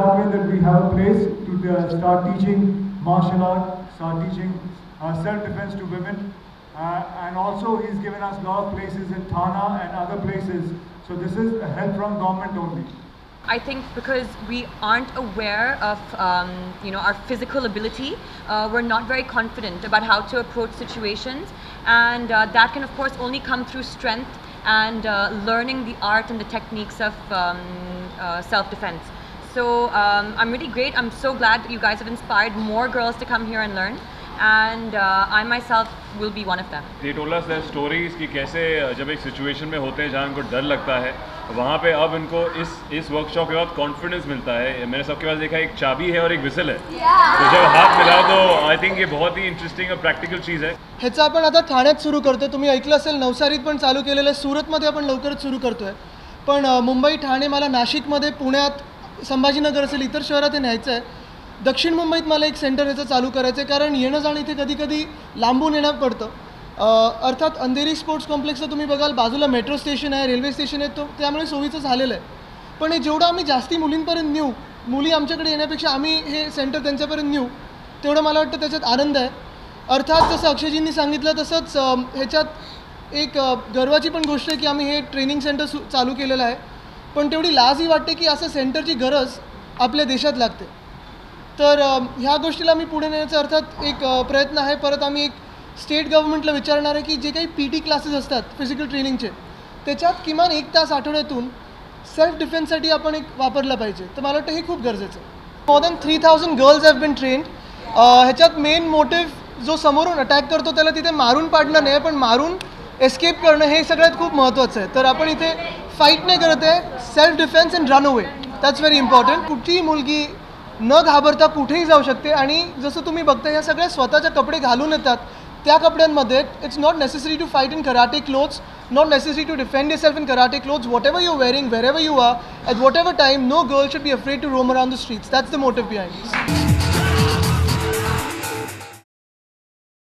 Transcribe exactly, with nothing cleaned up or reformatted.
that way that we have a place to uh, start teaching martial art, start teaching uh, self-defense to women. Uh, and also he's given us a lot of places in Thana and other places. So this is help from government only. I think because we aren't aware of um, you know, our physical ability, uh, we're not very confident about how to approach situations, and uh, that can of course only come through strength and uh, learning the art and the techniques of um, uh, self-defense. So um, I'm really great. I'm so glad that you guys have inspired more girls to come here and learn, and uh, I myself will be one of them. They told us their stories कि कैसे जब एक situation में होते हैं जहाँ उनको डर लगता है, वहाँ पे अब इनको इस इस वर्कशॉप के बाद कॉन्फिडेंस मिलता है. मैंने सबके पास देखा एक चाबी है और एक विसल है, तो जब हाथ मिलाओ तो आई थिंक ये बहुत ही इंटरेस्टिंग और प्रॅक्टिकल चीज़ है. ह्याचं आपण आता ठाण्यात सुरू करतोय. तुम्ही ऐकलं असेल नवसारीत पण चालू केलेलं आहे, सुरतमध्ये आपण लवकरच सुरू करतोय. पण मुंबई, ठाणे, मला नाशिकमध्ये, पुण्यात, संभाजीनगर असेल इतर शहरात हे न्यायचं आहे. दक्षिण मुंबईत मला एक सेंटर याचं चालू करायचं आहे, कारण येणं जाणं इथे कधी कधी लांबून येणं पडतं. अर्थात अंधेरी स्पोर्ट्स कॉम्प्लेक्सला तुम्ही बघाल बाजूला मेट्रो स्टेशन आहे, रेल्वे स्टेशन आहे, तो त्यामुळे सोयीचं झालेलं आहे. पण हे जेवढं आम्ही जास्ती मुलींपर्यंत नेऊ, मुली आमच्याकडे येण्यापेक्षा आम्ही हे सेंटर त्यांच्यापर्यंत नेऊ, तेवढं मला वाटतं त्याच्यात आनंद आहे. अर्थात जसं अक्षयजींनी सांगितलं तसंच ह्याच्यात एक गर्वाची पण गोष्ट आहे की आम्ही हे ट्रेनिंग सेंटर सु चालू केलेलं आहे. पण तेवढी लाजही वाटते की असं सेंटरची गरज आपल्या देशात लागते. तर ह्या गोष्टीला मी पुढे नेण्याचा अर्थात एक प्रयत्न आहे. परत आम्ही एक स्टेट गव्हर्नमेंटला विचारणार आहे की जे काही पी टी क्लासेस असतात फिजिकल ट्रेनिंगचे, त्याच्यात किमान एक तास आठवड्यातून सेल्फ डिफेन्ससाठी आपण एक वापरलं पाहिजे. तर मला वाटतं हे खूप गरजेचं आहे. More than three thousand girls have been trained. ह्याच्यात मेन मोटिव्ह जो समोरून अटॅक करतो त्याला तिथे मारून पाडणं नाही, पण मारून एस्केप करणं हे सगळ्यात खूप महत्त्वाचं आहे. तर आपण इथे फाईट नाही करत आहे, self defence and run away, that's very important. कुठचीही मुलगी न घाबरता कुठेही जाऊ शकते. आणि जसं तुम्ही बघता ह्या सगळ्या स्वतःचे कपडे घालून येतात, त्या कपड्यांमध्ये it's not necessary to fight in karate clothes, not necessary to defend yourself in karate clothes. Whatever you are wearing, wherever you are, at whatever time, no girl should be afraid to roam around the streets. That's the motive behind this.